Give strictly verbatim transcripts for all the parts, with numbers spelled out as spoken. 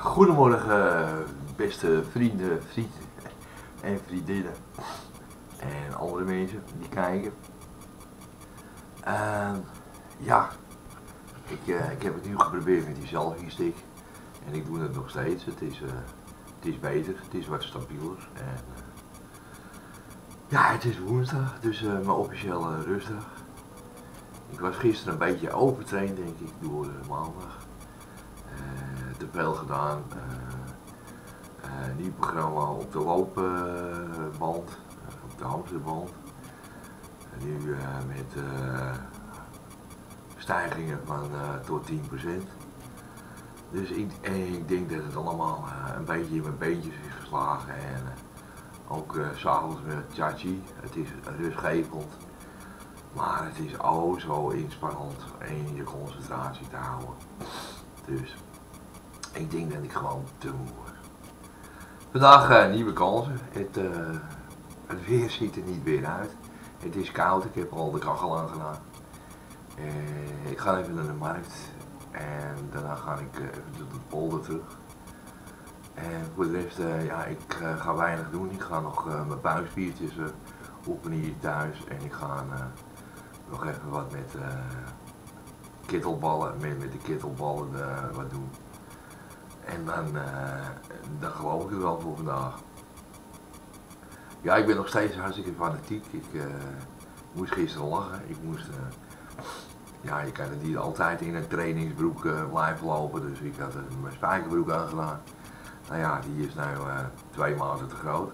Goedemorgen beste vrienden, vrienden en vriendinnen en andere mensen die kijken. Uh, ja, ik, uh, ik heb het nu geprobeerd met die selfie stick en ik doe het nog steeds. Het is, uh, het is beter, het is wat stabieler. En, uh, ja, het is woensdag, dus uh, mijn officiële rustdag. Ik was gisteren een beetje overtraind denk ik door uh, maandag. Uh, te veel gedaan. Uh, uh, nieuw programma op de loopband, uh, op de hamsterband. Uh, nu uh, met uh, stijgingen van uh, tot tien procent. Dus ik, en ik denk dat het allemaal uh, een beetje in mijn beentjes is geslagen. En uh, ook uh, s'avonds met Chachi. Het is rustgevend. Maar het is oh zo inspannend en je concentratie te houden. Dus ik denk dat ik gewoon te moe word. Vandaag uh, nieuwe kansen. Het, uh, het weer ziet er niet weer uit. Het is koud, ik heb al de kachel aangedaan. Uh, ik ga even naar de markt en daarna ga ik uh, even tot de polder terug. En voor de rest, uh, ja, ik uh, ga weinig doen. Ik ga nog uh, mijn buikspiertjes uh, oefenen hier thuis en ik ga uh, nog even wat met uh, kittelballen, met, met de kittelballen uh, wat doen. En dan, uh, dan geloof ik er wel voor vandaag. Ja, ik ben nog steeds hartstikke fanatiek. Ik uh, moest gisteren lachen. Ik moest, uh, ja, je kan het niet altijd in een trainingsbroek uh, blijven lopen, dus ik had uh, mijn spijkerbroek aangedaan. Nou ja, die is nu uh, twee maanden te groot.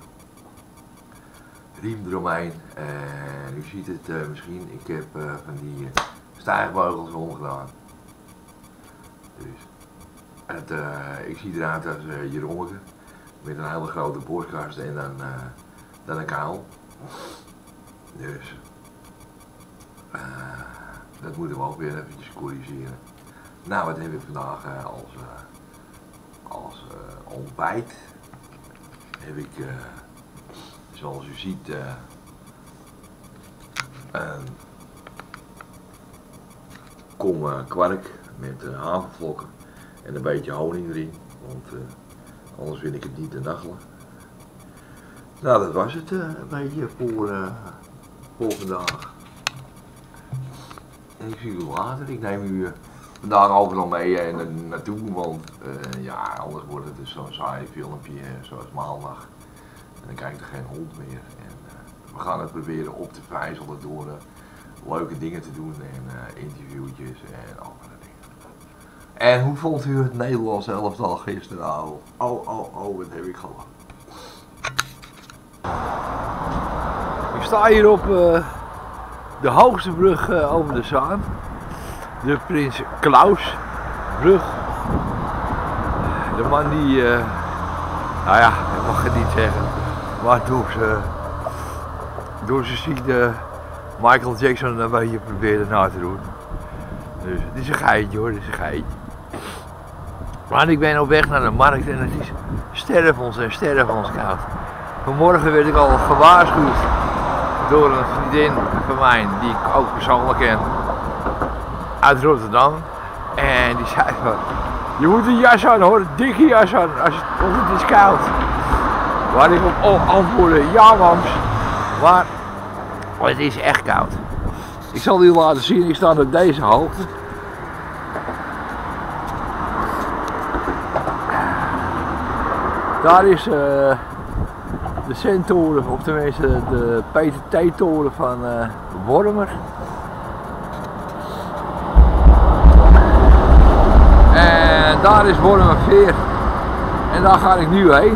Riem eromheen. Uh, u ziet het uh, misschien, ik heb uh, van die uh, stijgbeugels omgedaan. Dus het, uh, ik zie eruit als uh, Jeromeke met een hele grote borstkast en dan, uh, dan een kuil. Dus uh, dat moeten we ook weer eventjes corrigeren. Nou, wat heb ik vandaag uh, als, uh, als uh, ontbijt? Heb ik, uh, zoals u ziet, uh, een kom uh, kwark met uh, havervlokken en een beetje honing erin, want uh, anders vind ik het niet te nachtelen. Nou, dat was het uh, een beetje voor, uh, voor vandaag. En ik zie u later. Ik neem u uh, vandaag overal mee en uh, naartoe, want uh, ja, anders wordt het dus zo'n saai filmpje uh, zoals maandag. En dan kijkt er geen hond meer. En uh, we gaan het proberen op te vijzelen door uh, leuke dingen te doen en uh, interviewtjes en andere dingen. En hoe vond u het Nederlands elftal gisteravond? Oh, oh, oh, wat heb ik gelachen. Ik sta hier op uh, de hoogste brug uh, over de Zaan. De Prins Claus brug. De man die, uh, nou ja, ik mag het niet zeggen, maar door zijn, door zijn ziekte Michael Jackson een beetje probeerde na te doen. Dus het is een geitje hoor, het is een geitje. Maar ik ben op weg naar de markt en het is stervens en stervens koud. Vanmorgen werd ik al gewaarschuwd door een vriendin van mij, die ik ook persoonlijk ken, uit Rotterdam. En die zei van, je moet een jas aan hoor, een dikke jas aan, als het, want het is koud. Waar ik op antwoordde, ja mams, maar het is echt koud. Ik zal u laten zien, ik sta op deze hoogte. Daar is uh, de centoren, of tenminste de Peter T toren van uh, Wormer. En daar is Wormerveer. En daar ga ik nu heen.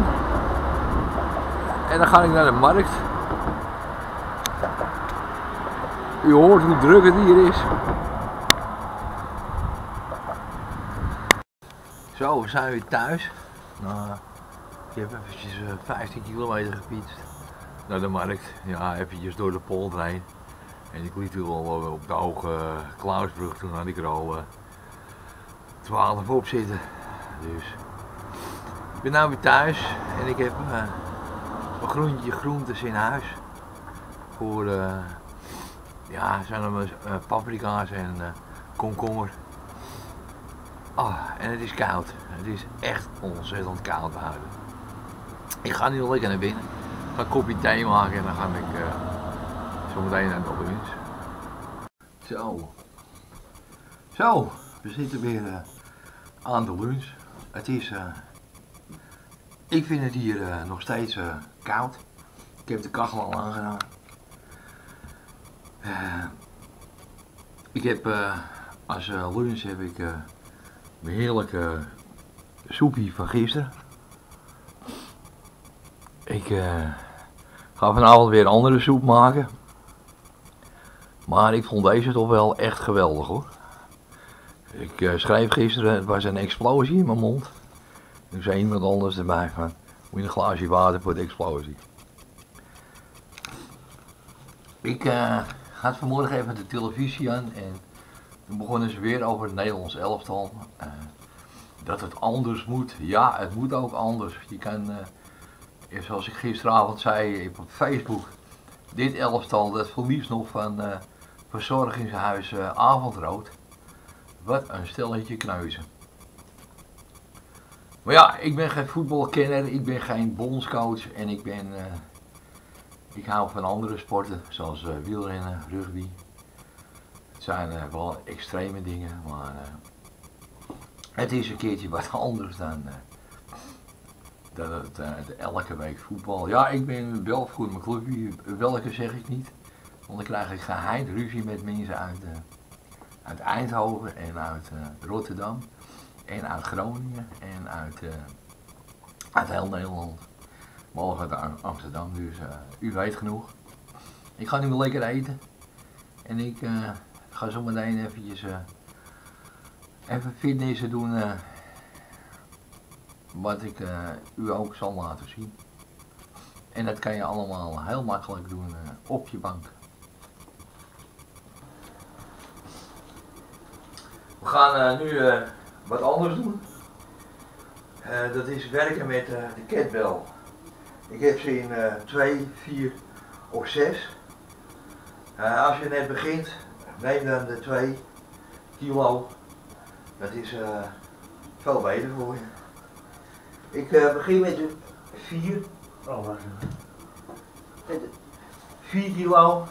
En dan ga ik naar de markt. U hoort hoe druk het hier is. Zo, we zijn weer thuis. Nou, ik heb eventjes uh, vijftien kilometer gefietst naar de markt. Ja, eventjes door de polder heen. En ik liet u al uh, op de hoge uh, Klausbrug, toen had ik er al uh, twaalf op zitten. Dus ik ben nu weer thuis en ik heb uh, een groentje groentes in huis. Voor, uh, ja, zijn er uh, paprika's en uh, komkommer. Ah, en het is koud. Het is echt ontzettend koud buiten. Ik ga nu lekker naar binnen. Ik ga een kopje thee maken en dan ga ik uh, zo meteen naar de lunch. Zo. Zo, we zitten weer uh, aan de lunch. Het is, uh, ik vind het hier uh, nog steeds uh, koud. Ik heb de kachel al aangedaan. Uh, ik heb uh, als uh, lunch heb ik uh, mijn heerlijke soepie van gisteren. Ik uh, ga vanavond weer een andere soep maken. Maar ik vond deze toch wel echt geweldig hoor. Ik uh, schreef gisteren, het was een explosie in mijn mond. Toen zei iemand anders erbij van, moet je een glaasje water voor de explosie. Ik uh, had vanmorgen even de televisie aan en toen begonnen ze weer over het Nederlands elftal. Uh, dat het anders moet. Ja, het moet ook anders. Je kan, uh, zoals ik gisteravond zei op Facebook, dit elftal dat verliest nog van uh, verzorgingshuis uh, Avondrood. Wat een stelletje kneuzen. Maar ja, ik ben geen voetbalkenner, ik ben geen bondscoach en ik ben... Uh, ik hou van andere sporten, zoals uh, wielrennen, rugby. Het zijn uh, wel extreme dingen, maar uh, het is een keertje wat anders dan, uh, dan het, uh, de elke week voetbal. Ja, ik ben wel goed mijn clubje, welke zeg ik niet. Want dan krijg ik geheid ruzie met mensen uit, uh, uit Eindhoven en uit uh, Rotterdam. En uit Groningen en uit, uh, uit heel Nederland. Behalve uit Amsterdam, dus uh, u weet genoeg. Ik ga nu wel lekker eten. En ik uh, ga zo meteen eventjes uh, even fitnessen doen. Uh, wat ik uh, u ook zal laten zien. En dat kan je allemaal heel makkelijk doen uh, op je bank. We gaan uh, nu uh, wat anders doen. Uh, dat is werken met uh, de kettlebell. Ik heb ze in uh, twee, vier of zes. Uh, als je net begint, neem dan de twee kilo. Dat is uh, veel beter voor je. Ik uh, begin met de vier. Oh, wacht even. vier kilo.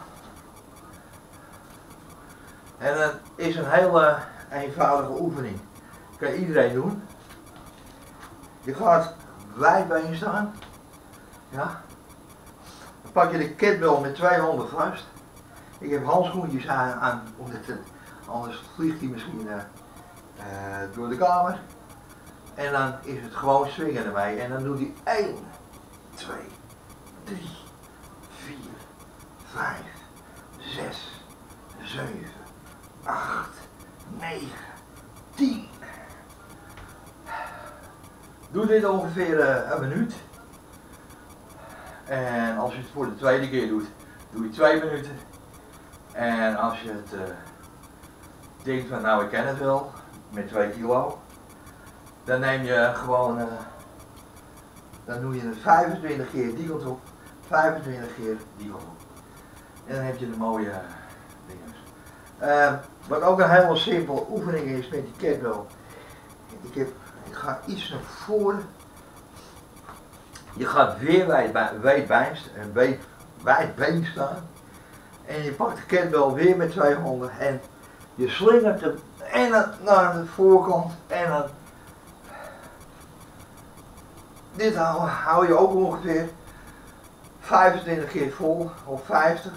En dat is een hele eenvoudige oefening. Kan iedereen doen. Je gaat wijdbeen staan. Ja. Dan pak je de kettlebell met twee handen vast. Ik heb handschoentjes aan, aan omdat het, anders vliegt hij misschien uh, uh, door de kamer. En dan is het gewoon swingen ermee. En dan doet hij één, twee, drie, vier, vijf, zes, zeven, acht, negen, tien. Doe dit ongeveer uh, een minuut. En als je het voor de tweede keer doet, doe je twee minuten. En als je het uh, denkt van nou ik ken het wel, met twee kilo, dan neem je gewoon, uh, dan doe je het vijfentwintig keer die kant op, vijfentwintig keer die kant op. En dan heb je de mooie uh, dingen. Uh, wat ook een hele simpele oefening is met die kettlebell. Ik, heb, ik ga iets naar voren. Je gaat weer wijd been, wijd been staan. En je pakt de kettlebell weer met twee handen en je slingert hem en naar de voorkant en dan. Dit hou, hou je ook ongeveer vijfentwintig keer vol of vijftig.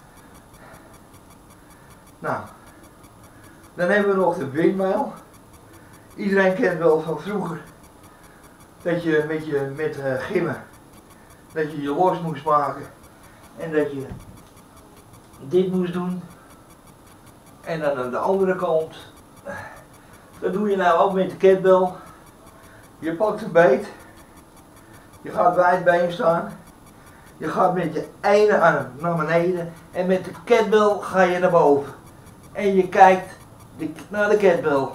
Nou, dan hebben we nog de windmijl. Iedereen kent wel van vroeger dat je met, je, met uh, gimmen, dat je je los moest maken en dat je dit moest doen. En dan aan de andere kant, dat doe je nou ook met de kettlebell. Je pakt de beet, je gaat wijdbeen staan, je gaat met je ene arm naar beneden en met de kettlebell ga je naar boven. En je kijkt de, naar de kettlebell.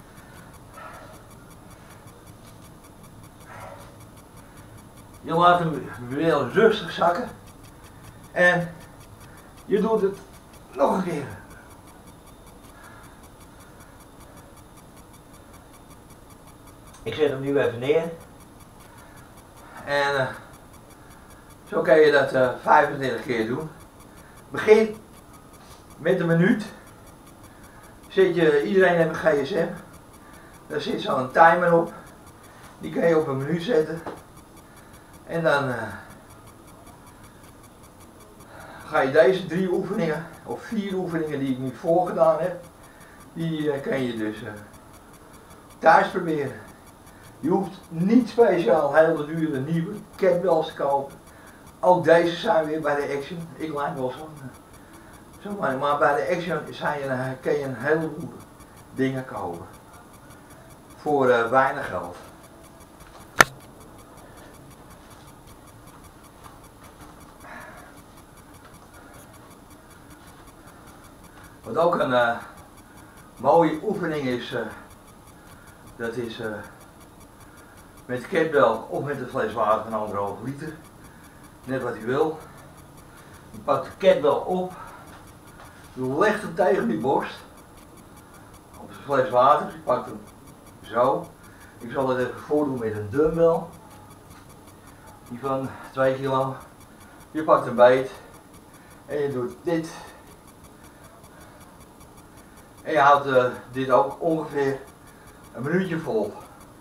Je laat hem weer rustig zakken en je doet het nog een keer. Ik zet hem nu even neer. En uh, zo kan je dat uh, vijfentwintig keer doen. Begin met een minuut. Zet je, iedereen heeft een G S M. Daar zit zo'n timer op. Die kan je op een minuut zetten. En dan uh, ga je deze drie oefeningen, of vier oefeningen die ik nu voorgedaan heb, die uh, kan je dus uh, thuis proberen. Je hoeft niet speciaal hele dure nieuwe kettlebells te kopen. Ook deze zijn weer bij de Action. Ik lijk wel zo'n zo, maar, maar bij de Action zijn je, kan je een heleboel dingen kopen. Voor uh, weinig geld. Wat ook een uh, mooie oefening is, uh, dat is uh, met de kettlebell of met een fles water van anderhalve liter. Net wat u wil. Je pakt de kettlebell op, je legt hem tegen je borst. Op een fles water, je pakt hem zo. Ik zal het even voordoen met een dumbbell. Die van twee kilo. Je pakt een beet en je doet dit. En je houdt uh, dit ook ongeveer een minuutje vol.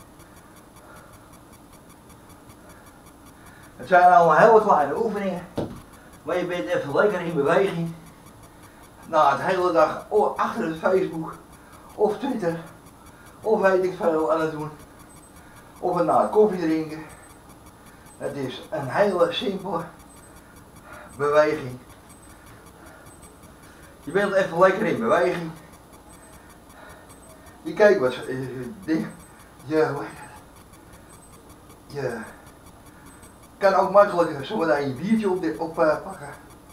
Het zijn allemaal hele kleine oefeningen, maar je bent even lekker in beweging. Na het hele dag achter het Facebook of Twitter of weet ik veel aan het doen. Of het na het koffie drinken. Het is een hele simpele beweging. Je bent even lekker in beweging. Je kijkt wat uh, dingen. Je, je kan ook makkelijk zometeen je biertje op, op uh, pakken.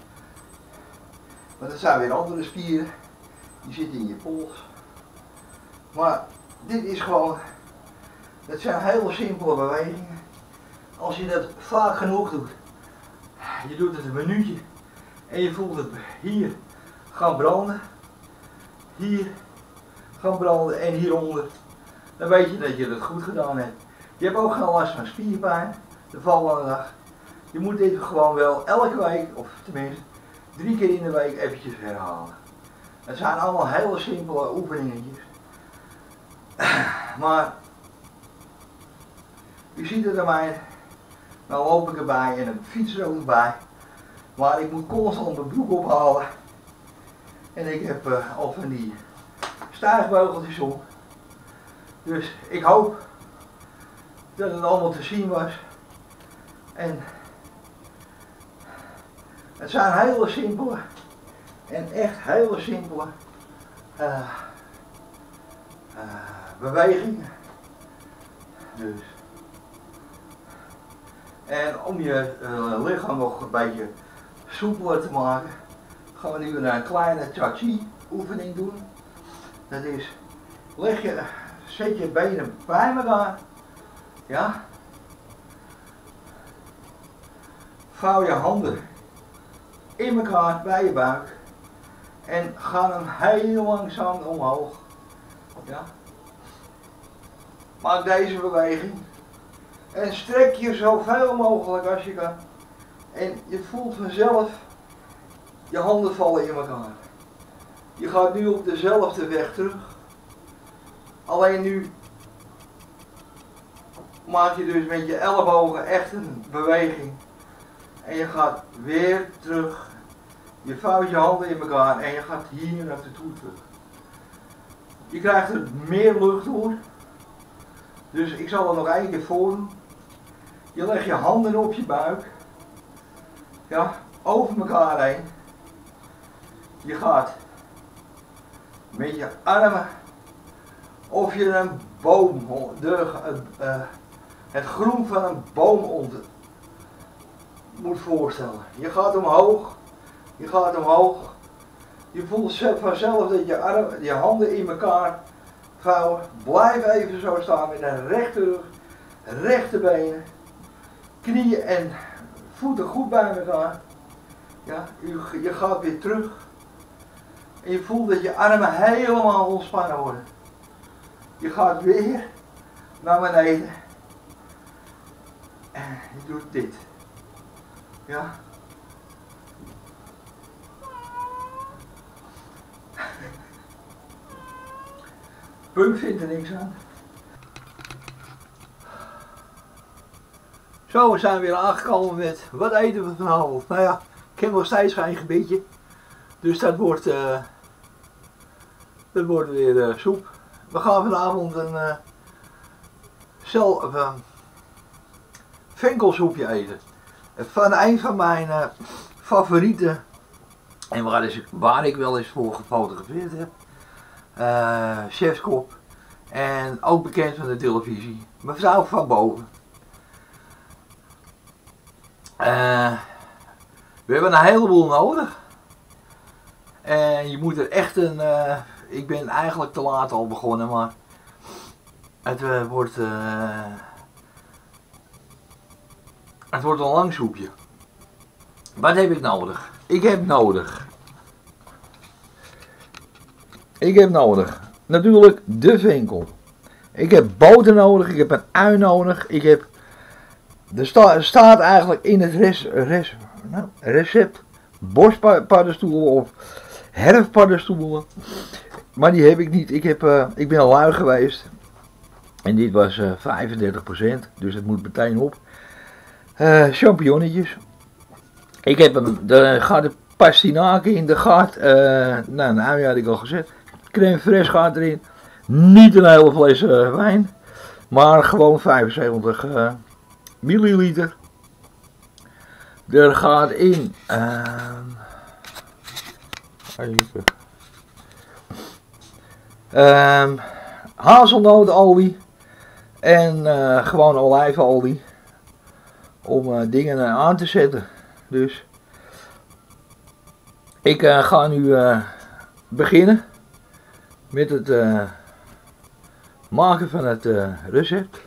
Maar dat zijn weer andere spieren. Die zitten in je pols. Maar dit is gewoon, dat zijn hele simpele bewegingen. Als je dat vaak genoeg doet, je doet het een minuutje en je voelt het hier gaan branden, hier gaan branden en hieronder, dan weet je dat je het goed gedaan hebt. Je hebt ook geen last van spierpijn de volgende dag. Je moet dit gewoon wel elke week, of tenminste drie keer in de week eventjes herhalen. Het zijn allemaal hele simpele oefeningetjes. Maar u ziet het aan mij, nou loop ik erbij en een fiets er ook bij. Maar ik moet constant mijn broek ophalen. En ik heb uh, al van die stijgbeugeltjes om. Dus ik hoop dat het allemaal te zien was. En het zijn hele simpele en echt hele simpele uh, uh, bewegingen. Dus. En om je uh, lichaam nog een beetje soepeler te maken, gaan we nu een kleine Tai-Chi oefening doen. Dat is, leg je, zet je benen bij elkaar, ja. Vouw je handen in elkaar bij je buik en ga hem heel langzaam omhoog, ja. Maak deze beweging. En strek je zoveel mogelijk als je kan. En je voelt vanzelf je handen vallen in elkaar. Je gaat nu op dezelfde weg terug. Alleen nu maak je dus met je ellebogen echt een beweging. En je gaat weer terug. Je vouwt je handen in elkaar en je gaat hier naar de toe terug. Je krijgt er meer lucht door. Dus ik zal het nog één keer voordoen. Je legt je handen op je buik. Ja, over elkaar heen. Je gaat met je armen of je een boom, de, uh, het groen van een boom onder, moet voorstellen. Je gaat omhoog, je gaat omhoog. Je voelt vanzelf dat je, arm, je handen in elkaar vouwen. Blijf even zo staan met een rechte rug, rechte benen, knieën en voeten goed bij elkaar. Ja, je, je gaat weer terug. En je voelt dat je armen helemaal ontspannen worden. Je gaat weer naar beneden. En je doet dit. Ja. Punk vindt er niks aan. Zo, we zijn weer aangekomen met wat eten we vanavond. Nou ja, ik heb nog steeds geen gebitje. Dus dat wordt, uh, dat wordt weer uh, soep. We gaan vanavond een uh, cel, uh, venkelsoepje eten. Van een van mijn uh, favorieten. En waar, is, waar ik wel eens voor gefotografeerd heb. Uh, chefskop. En ook bekend van de televisie. Mevrouw van Boven. Uh, we hebben een heleboel nodig. En je moet er echt een... Uh, ik ben eigenlijk te laat al begonnen, maar... Het uh, wordt... Uh, het wordt een lang soepje. Wat heb ik nodig? Ik heb nodig... Ik heb nodig... Natuurlijk de venkel. Ik heb boter nodig, ik heb een ui nodig, ik heb... Er sta, staat eigenlijk in het res, res, nou, recept bospaddenstoelen of herfstpaddenstoelen. Maar die heb ik niet. Ik, heb, uh, ik ben al lui geweest. En dit was uh, vijfendertig procent. Dus het moet meteen op. Uh, champignonnetjes. Ik heb hem. Er gaat de pastinaken in. Er gaat. Uh, nou, een ui had ik al gezet. Crème fraîche gaat erin. Niet een hele fles uh, wijn. Maar gewoon vijfenzeventig uh, milliliter. Er gaat in uh, even, uh, hazelnootolie en uh, gewoon olijfolie om uh, dingen uh, aan te zetten. Dus ik uh, ga nu uh, beginnen met het uh, maken van het uh, recept.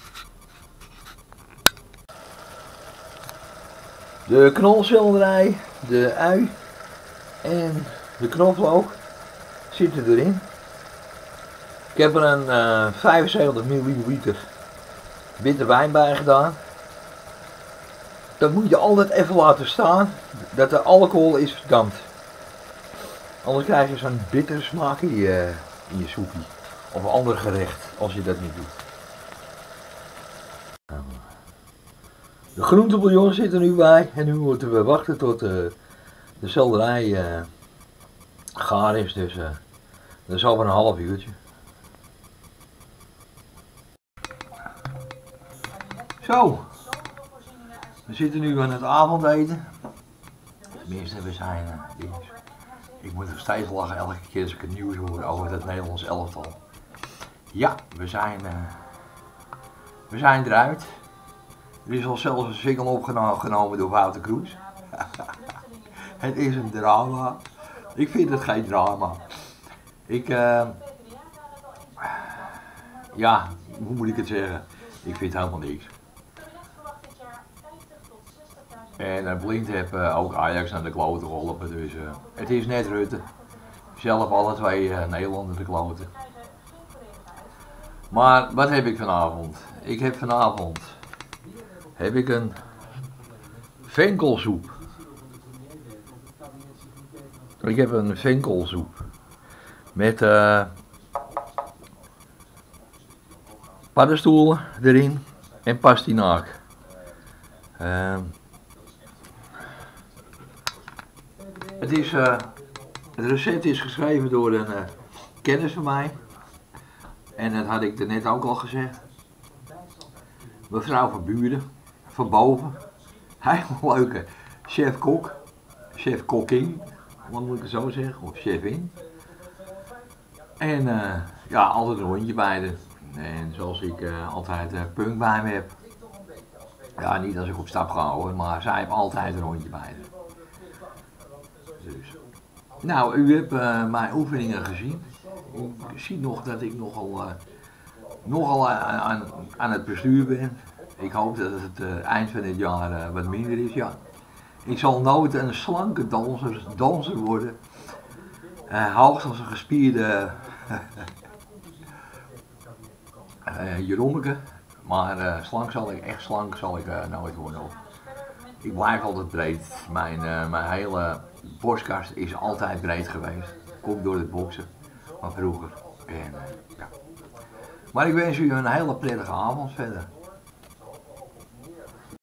De knolselderij, de ui en de knoflook zitten erin. Ik heb er een uh, vijfenzeventig milliliter witte wijn bij gedaan. Dat moet je altijd even laten staan, dat de alcohol is verdampt. Anders krijg je zo'n bittere smaak in je, in je soepie. Of een ander gerecht, als je dat niet doet. De groentebouillon zit er nu bij. En nu moeten we wachten tot uh, de selderij uh, gaar is. Dus uh, dat is over een half uurtje. Zo. We zitten nu aan het avondeten. Tenminste, we zijn... Uh, ik moet nog steeds lachen elke keer als ik het nieuws hoor over het Nederlands elftal. Ja, we zijn, uh, we zijn eruit. Er is al zelfs een single opgenomen door Wouter Kroes. Het is een drama. Ik vind het geen drama. Ik, uh, ja, hoe moet ik het zeggen? Ik vind helemaal niks. En uh, Blind heeft uh, ook Ajax naar de kloten geholpen, dus uh, het is net Rutte. Zelf alle twee uh, Nederlanders de kloten. Maar wat heb ik vanavond? Ik heb vanavond heb ik een venkelsoep. Ik heb een venkelsoep met uh, paddenstoelen erin en pastinaak. Uh, het, is, uh, het recept is geschreven door een uh, kennis van mij. En dat had ik er net ook al gezegd. Mevrouw van Buren, van Boven. Hij is een leuke chef-kok. Chef-kokking, wat moet ik het zo zeggen? Of chef-in. En uh, ja, altijd een hondje bij de. En zoals ik uh, altijd uh, Punk bij me heb. Ja, niet als ik op stap ga hoor, maar zij heeft altijd een hondje bij de. Dus. Nou, u hebt uh, mijn oefeningen gezien. U ziet nog dat ik nogal, uh, nogal aan, aan, aan het bestuur ben. Ik hoop dat het uh, eind van dit jaar uh, wat minder is, ja. Ik zal nooit een slanke danser, danser worden. Uh, hoogstens een gespierde uh, Jerommeke. Maar uh, slank zal ik, echt slank zal ik uh, nooit worden. Ik blijf altijd breed. Mijn, uh, mijn hele borstkast is altijd breed geweest. Komt door het boksen van vroeger. En, uh, ja. Maar ik wens u een hele prettige avond verder.